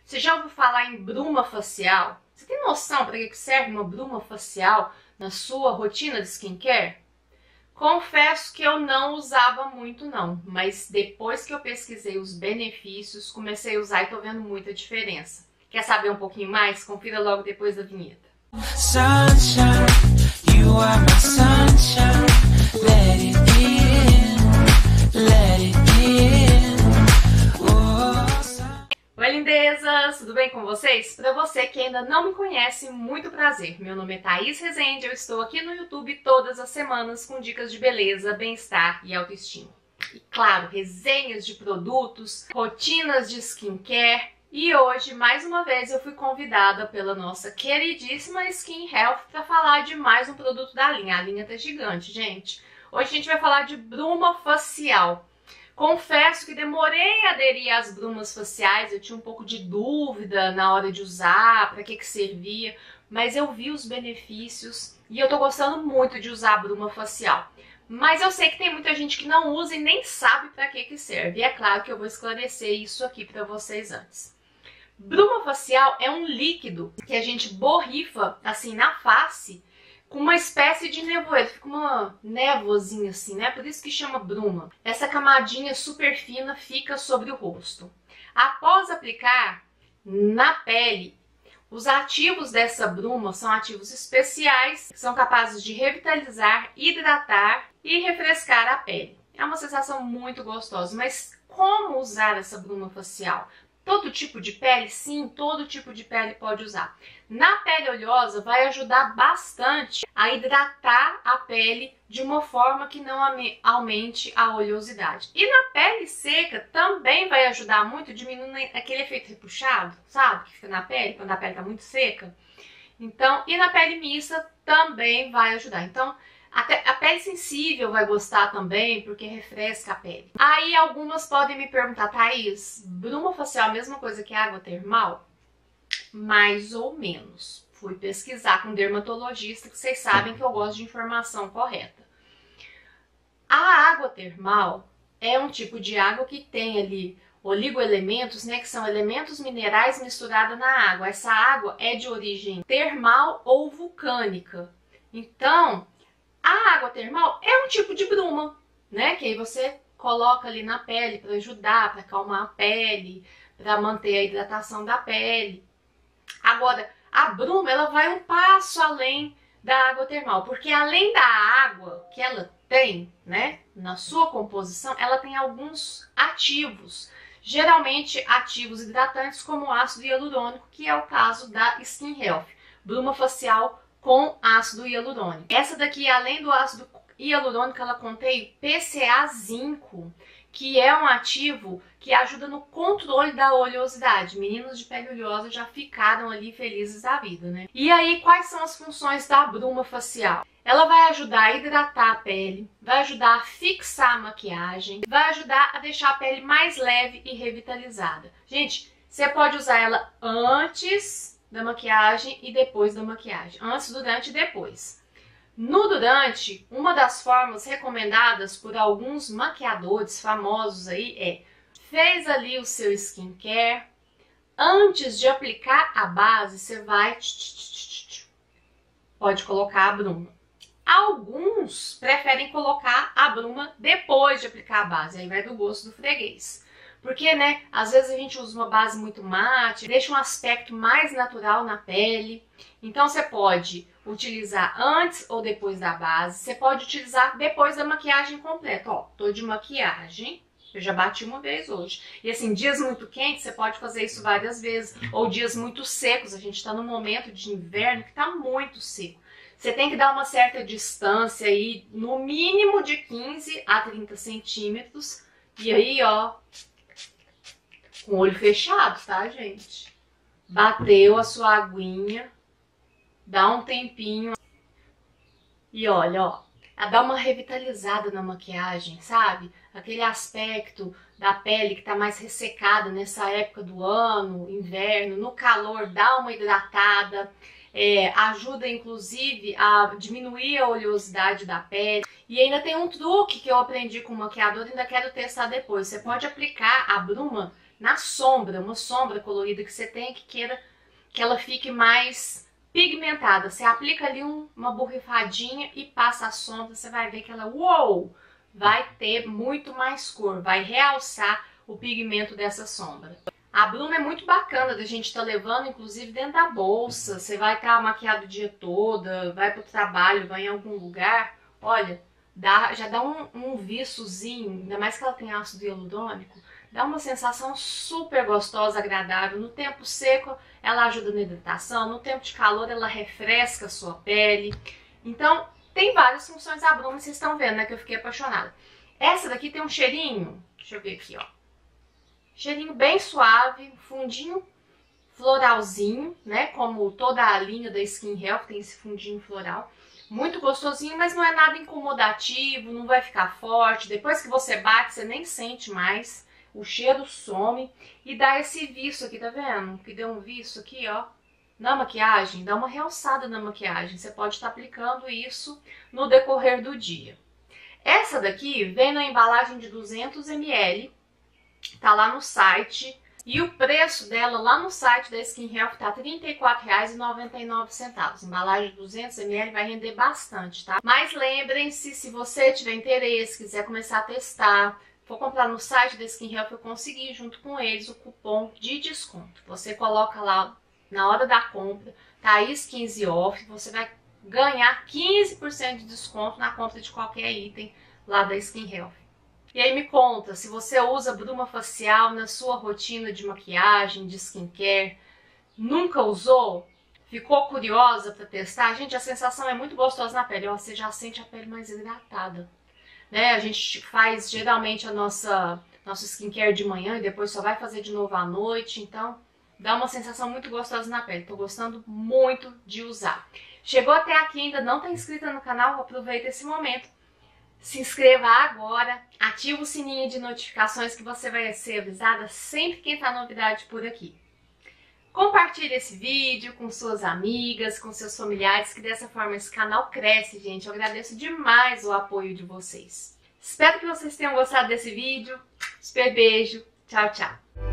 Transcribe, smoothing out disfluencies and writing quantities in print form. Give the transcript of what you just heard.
Você já ouviu falar em bruma facial? Você tem noção para que serve uma bruma facial na sua rotina de skincare? Confesso que eu não usava muito não, mas depois que eu pesquisei os benefícios, comecei a usar e tô vendo muita diferença. Quer saber um pouquinho mais? Confira logo depois da vinheta. Sunshine, you are my sunshine. Let it in, let it in. Oi, lindezas! Tudo bem com vocês? Para você que ainda não me conhece, muito prazer. Meu nome é Thaís Rezende, eu estou aqui no YouTube todas as semanas com dicas de beleza, bem-estar e autoestima. E claro, resenhas de produtos, rotinas de skincare. E hoje, mais uma vez, eu fui convidada pela nossa queridíssima Skin Health para falar de mais um produto da linha. A linha tá gigante, gente. Hoje a gente vai falar de bruma facial. Confesso que demorei a aderir às brumas faciais, eu tinha um pouco de dúvida na hora de usar, para que servia, mas eu vi os benefícios e eu tô gostando muito de usar a bruma facial. Mas eu sei que tem muita gente que não usa e nem sabe para que serve, e é claro que eu vou esclarecer isso aqui para vocês antes. Bruma facial é um líquido que a gente borrifa assim na face, com uma espécie de nevoeiro, fica uma névoazinha assim, né? Por isso que chama bruma. Essa camadinha super fina fica sobre o rosto. Após aplicar na pele, os ativos dessa bruma são ativos especiais, que são capazes de revitalizar, hidratar e refrescar a pele. É uma sensação muito gostosa, mas como usar essa bruma facial? Todo tipo de pele? Sim, todo tipo de pele pode usar. Na pele oleosa vai ajudar bastante a hidratar a pele de uma forma que não aumente a oleosidade. E na pele seca também vai ajudar muito, diminuindo aquele efeito repuxado, sabe? Que fica na pele, quando a pele está muito seca. Então, e na pele mista também vai ajudar. Então, até a pele sensível vai gostar também, porque refresca a pele. Aí algumas podem me perguntar, Thaís, bruma facial é a mesma coisa que água termal? Mais ou menos. Fui pesquisar com um dermatologista, que vocês sabem que eu gosto de informação correta. A água termal é um tipo de água que tem ali oligoelementos, né, que são elementos minerais misturados na água. Essa água é de origem termal ou vulcânica. Então, a água termal é um tipo de bruma, né? Que aí você coloca ali na pele para ajudar, para acalmar a pele, para manter a hidratação da pele. Agora, a bruma, ela vai um passo além da água termal, porque além da água que ela tem, né, na sua composição, ela tem alguns ativos, geralmente ativos hidratantes como ácido hialurônico, que é o caso da Skin Health, bruma facial com ácido hialurônico. Essa daqui, além do ácido hialurônico, ela contém PCA-zinco, que é um ativo que ajuda no controle da oleosidade. Meninos de pele oleosa já ficaram ali felizes da vida, né? E aí, quais são as funções da bruma facial? Ela vai ajudar a hidratar a pele, vai ajudar a fixar a maquiagem, vai ajudar a deixar a pele mais leve e revitalizada. Gente, você pode usar ela antes da maquiagem e depois da maquiagem. Antes, durante e depois. No durante, uma das formas recomendadas por alguns maquiadores famosos aí é: fez ali o seu skincare, antes de aplicar a base, você vai pode colocar a bruma. Alguns preferem colocar a bruma depois de aplicar a base, aí vai do gosto do freguês. Porque, né, às vezes a gente usa uma base muito mate, deixa um aspecto mais natural na pele. Então você pode utilizar antes ou depois da base. Você pode utilizar depois da maquiagem completa. Ó, tô de maquiagem, eu já bati uma vez hoje. E assim, dias muito quentes, você pode fazer isso várias vezes. Ou dias muito secos, a gente tá num momento de inverno que tá muito seco. Você tem que dar uma certa distância aí, no mínimo de 15 a 30 centímetros. E aí, ó, com o olho fechado, tá, gente? Bateu a sua aguinha, dá um tempinho e olha, ó, dá uma revitalizada na maquiagem, sabe? Aquele aspecto da pele que tá mais ressecada nessa época do ano, inverno, no calor, dá uma hidratada, ajuda inclusive a diminuir a oleosidade da pele. E ainda tem um truque que eu aprendi com o maquiador e ainda quero testar depois. Você pode aplicar a bruma na sombra, uma sombra colorida que você tem que queira que ela fique mais pigmentada. Você aplica ali uma borrifadinha e passa a sombra, você vai ver que ela, uou, vai ter muito mais cor, vai realçar o pigmento dessa sombra. A bruma é muito bacana da gente estar levando, inclusive dentro da bolsa. Você vai estar maquiado o dia todo, vai para o trabalho, vai em algum lugar. Olha, já dá um viçozinho, ainda mais que ela tem ácido hialurônico, dá uma sensação super gostosa, agradável. No tempo seco, ela ajuda na hidratação, no tempo de calor, ela refresca a sua pele. Então, tem várias funções a bruma, vocês estão vendo, né, que eu fiquei apaixonada. Essa daqui tem um cheirinho, deixa eu ver aqui, ó. Cheirinho bem suave, fundinho floralzinho, né? Como toda a linha da Skin Health tem esse fundinho floral. Muito gostosinho, mas não é nada incomodativo, não vai ficar forte. Depois que você bate, você nem sente mais. O cheiro some e dá esse viço aqui, tá vendo? Que deu um viço aqui, ó. Na maquiagem, dá uma realçada na maquiagem. Você pode estar aplicando isso no decorrer do dia. Essa daqui vem na embalagem de 200 ml. Tá lá no site e o preço dela lá no site da Skin Health tá R$ 34,99. Embalagem de 200 ml vai render bastante, tá? Mas lembrem-se, se você tiver interesse, quiser começar a testar, for comprar no site da Skin Health, eu consegui junto com eles o cupom de desconto. Você coloca lá na hora da compra, Thaís 15 off, você vai ganhar 15% de desconto na compra de qualquer item lá da Skin Health. E aí me conta, se você usa bruma facial na sua rotina de maquiagem, de skincare, nunca usou? Ficou curiosa para testar? Gente, a sensação é muito gostosa na pele, ó, você já sente a pele mais hidratada, né? A gente faz geralmente a nossa skincare de manhã e depois só vai fazer de novo à noite, então dá uma sensação muito gostosa na pele. Tô gostando muito de usar. Chegou até aqui e ainda não está inscrita no canal? Aproveita esse momento. Se inscreva agora, ativa o sininho de notificações que você vai ser avisada sempre que entrar novidade por aqui. Compartilhe esse vídeo com suas amigas, com seus familiares, que dessa forma esse canal cresce, gente. Eu agradeço demais o apoio de vocês. Espero que vocês tenham gostado desse vídeo. Super beijo. Tchau, tchau.